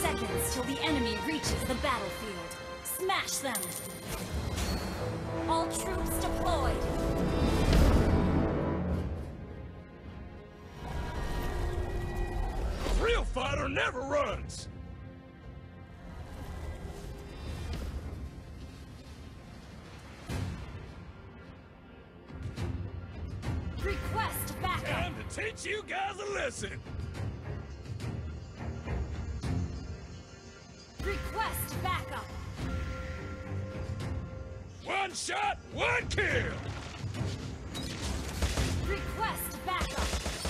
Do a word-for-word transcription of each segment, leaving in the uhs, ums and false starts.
seconds till the enemy reaches the battlefield. Smash them! All troops deployed! A real fighter never runs! Request backup! Time to teach you guys a lesson! Request backup! One shot, one kill! Request backup!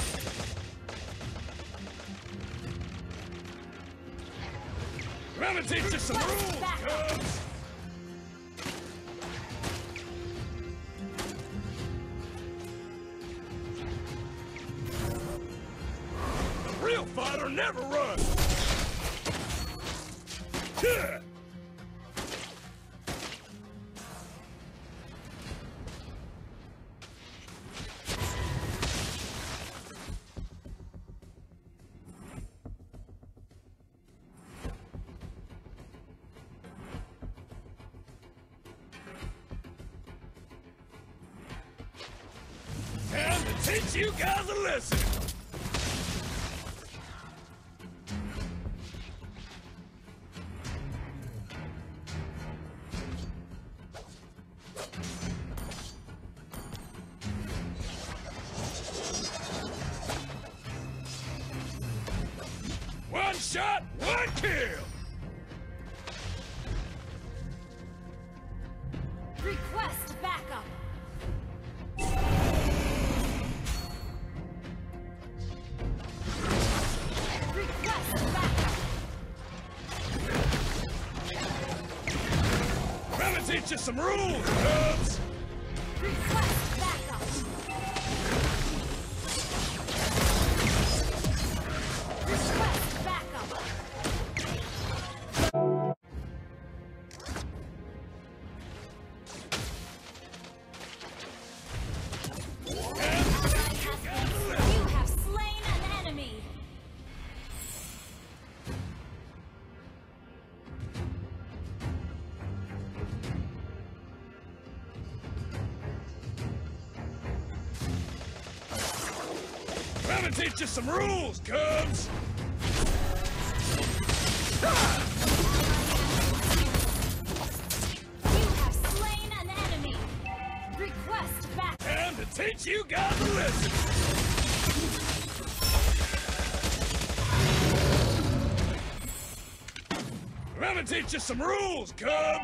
I'm gonna teach you some rules, cubs! A real fighter never runs! Yeah. Time to teach you guys a lesson! One shot, one kill! Request backup! Request backup! I'm gonna teach you some rules, cubs! Request backup! Request backup! You have slain an enemy! I'm gonna teach you some rules, cubs! You have slain an enemy! Request back! Time to teach you guys a lesson! I'm gonna teach you some rules, cubs!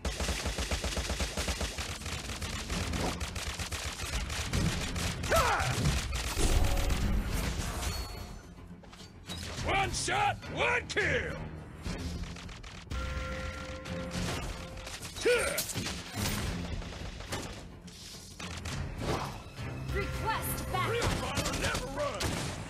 One shot, one kill! Request Real backup! fighter never runs!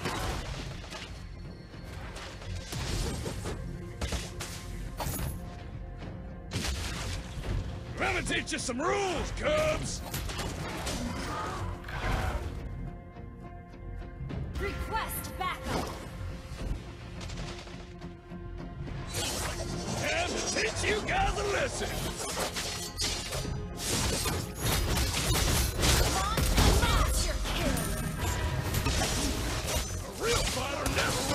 I'm gonna teach you some rules, cubs! Request backup! Time to teach you guys a lesson! Launch master kill! A real fighter never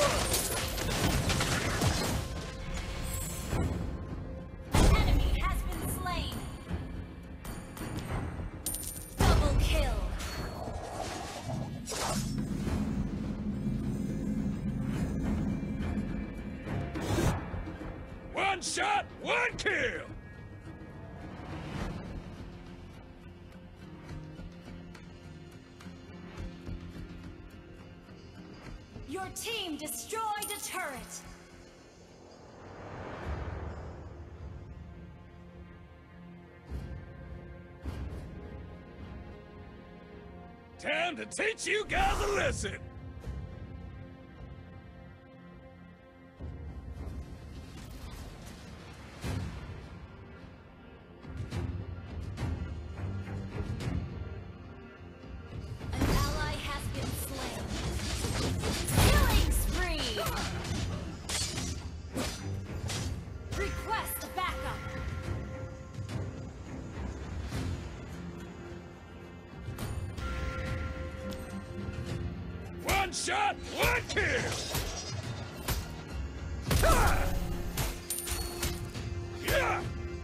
runs! Enemy has been slain! Double kill! One shot, one kill! Your team destroyed a turret! Time to teach you guys a lesson! An ally has been slain! Killing spree! One shot, one kill! Ha! Yeah!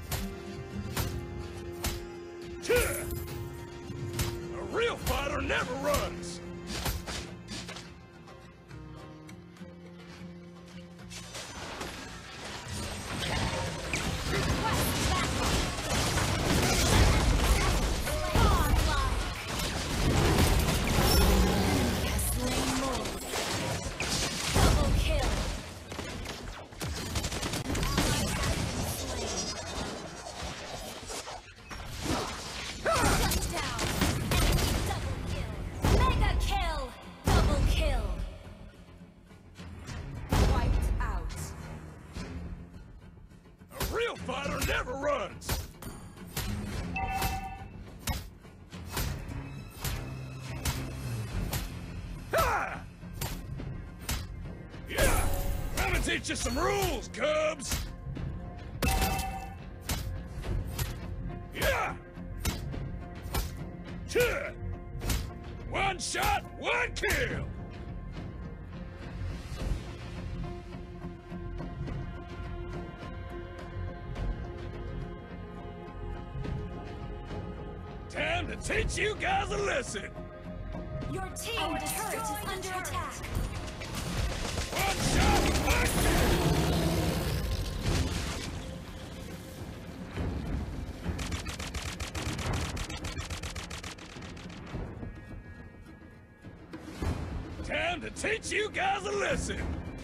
Yeah! A real fighter never runs! Fighter never runs! Ha! Yeah! I'm gonna teach you some rules, Cubs! Yeah! Yeah! One shot, one kill! Time to teach you guys a lesson! Your team Our turret is under turret. attack! One shot, one kill! Time to teach you guys a lesson!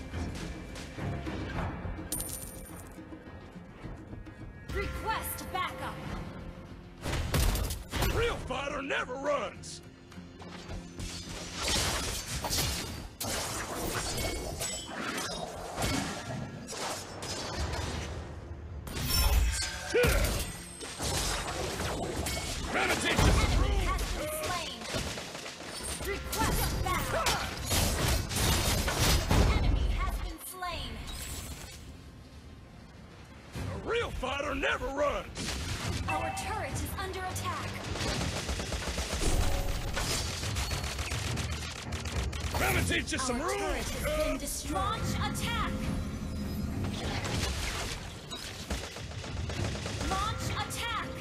Request backup! A real fighter never runs! Trying to teach you some rules! Request backup! Enemy has been slain! A real fighter never runs! Our turret is under attack! Trying to teach you some Our rules! turret has been destroyed. Launch attack! Launch attack!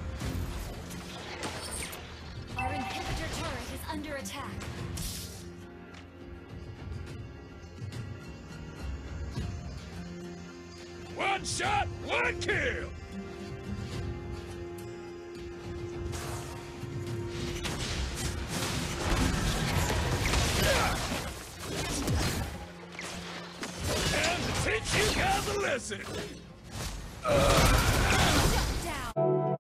Our inhibitor turret is under attack. One shot, one kill! Time to teach you guys a lesson! Shut down!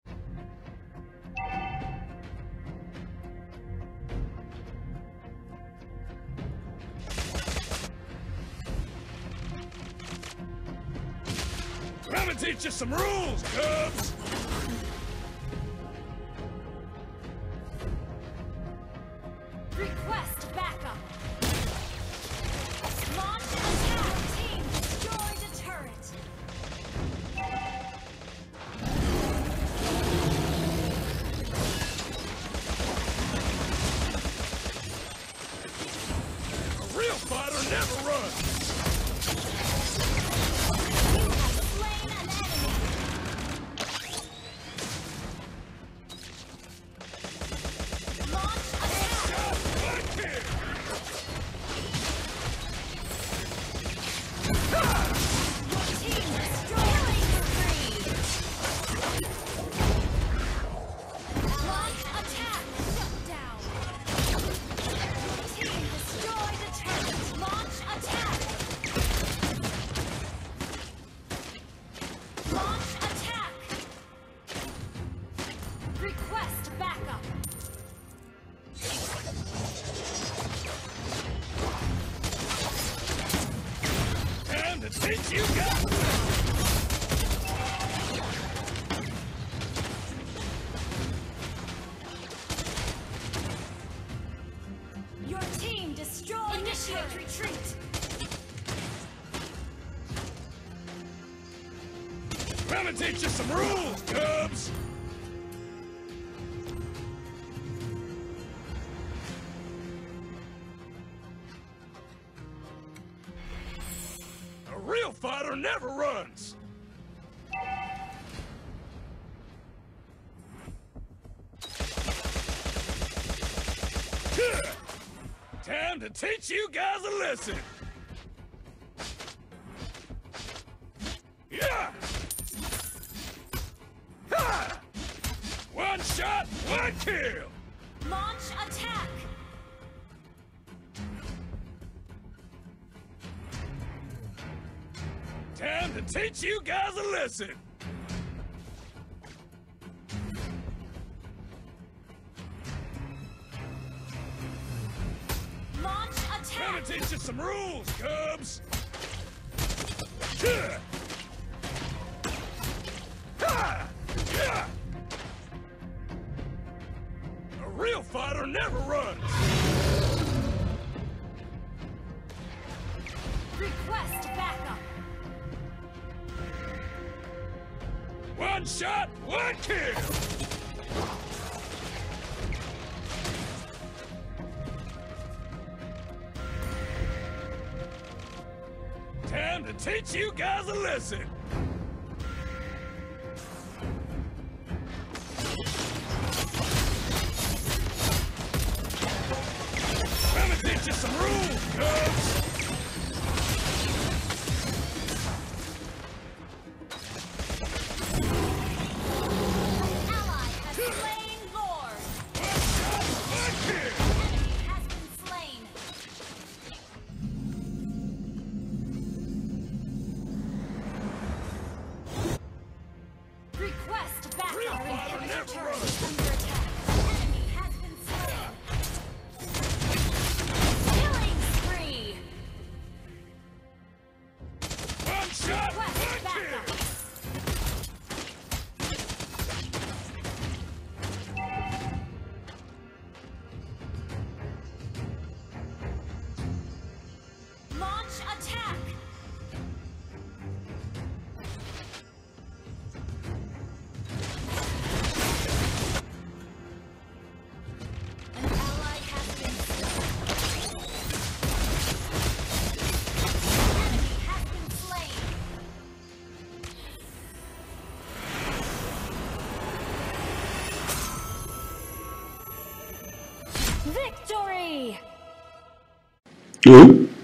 I'm gonna teach you some rules, Cubs! Request backup! Launch attack! Team destroyed a turret! A real fighter never runs! You have slain an enemy! Launch attack! Shot, one kill! Your team destroyed spree! Launch attack! Shut down! Your team destroyed a turret! Launch attack! Launch attack! Request backup! Time to teach you guys! Your team destroyed Initiate retreat! I'm gonna teach you some rules, Cubs! real fighter never runs. Time to teach you guys a lesson. Yeah. Ha! One shot, one kill. Launch attack. Time to teach you guys a lesson. Launch Time attack. to teach you some rules, Cubs. Yeah. Ha! Yeah. A real fighter never runs. Request backup. One shot, one kill. Time to teach you guys a lesson. Time to teach you some rules, Cubs. Ally has slain Lord. One shot, one kill. Enemy has been slain. Request backup. Real Our fighter inhibitor never turret runs. is under attack. Enemy has been slain. Killing spree. One shot, Request one backup. kill. Launch attack. An ally has been slain. Enemy has been slain. Victory! Oi?